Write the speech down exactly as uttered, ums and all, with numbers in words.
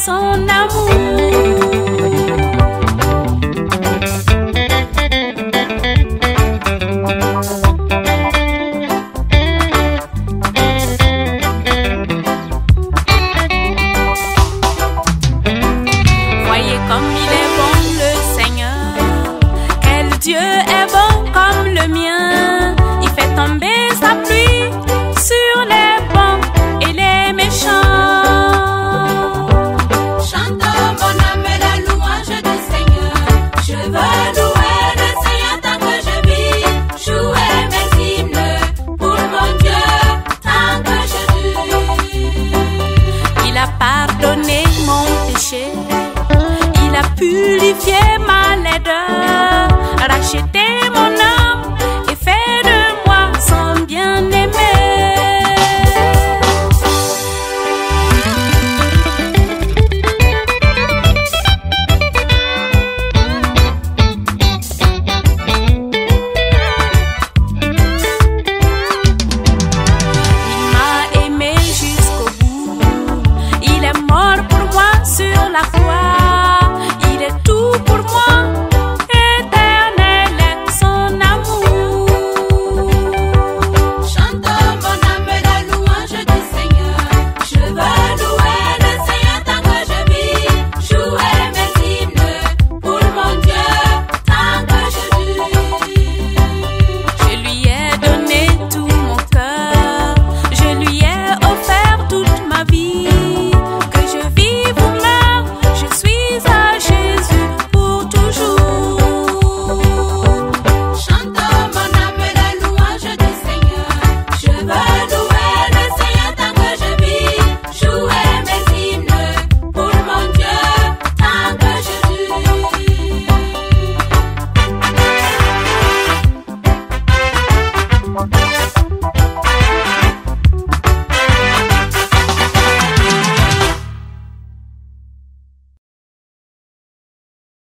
son amour. Voyez comme il est bon le Seigneur, quel Dieu est bon comme le mien. Il fait tomber sa pluie sur les bons et les méchants. Chantons mon âme la louange du Seigneur. Je veux louer le Seigneur tant que je vis. Jouer mes hymnes pour mon Dieu tant que je vis. Il a pardonné mon péché, il a purifié ma laideur, racheté mon âme et fait de moi son bien-aimé. Il m'a aimé jusqu'au bout, il est mort pour moi sur la croix.